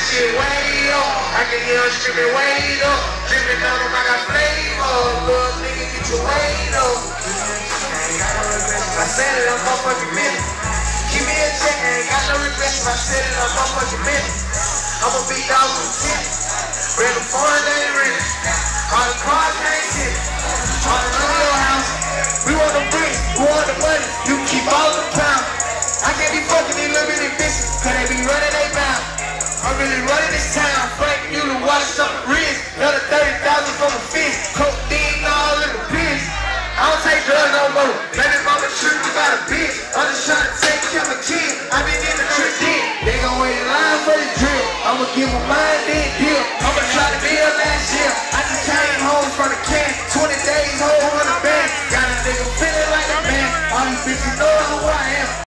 shit way up. I can hear them screaming way up. Dripping on them, I got flavor. Little nigga, get your weight up. I ain't got no regrets if I said it, I'm motherfucking minute. Keep me in check, I ain't got no regrets if I said it, I'm motherfucking minute. I'm a big dog from 10. Ran the foreign, they ain't rich. All the cars ain't shit. All the money in your house. We want the bricks, we want the money. You keep all the pound. I can't be fucking these little bitty bitches, cause they be running they mouth. I'm really running this town. Frank you to wash up the wrist. Another 30,000 from a fish. Codeine all in the piss. I don't take drugs no more. Baby mama tripped about a bitch. I'm just trying to take care of my kid. I been in the trick in. They gon' wait in line for the drip. I'ma give them mine.